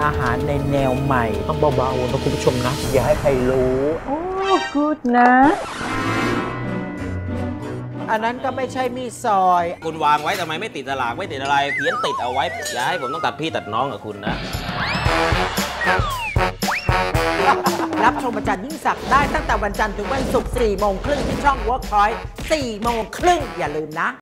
อาหารในแนวใหม่ต้องเบาๆนะคุณผู้ชมนะอย่าให้ใครรู้โอ้กูดนะอันนั้นก็ไม่ใช่มีดซอยคุณวางไว้ทำไมไม่ติดฉลากไม่ติดอะไรเพี้ยนติดเอาไว้อย่าให้ผมต้องตัดพี่ตัดน้องกับคุณนะรับชมอาจารย์ยิ่งศักดิ์ได้ตั้งแต่วันจันทร์ถึงวันศุกร์ 4 โมงครึ่งที่ช่อง Workpoint 4 โมงครึ่งอย่าลืมนะ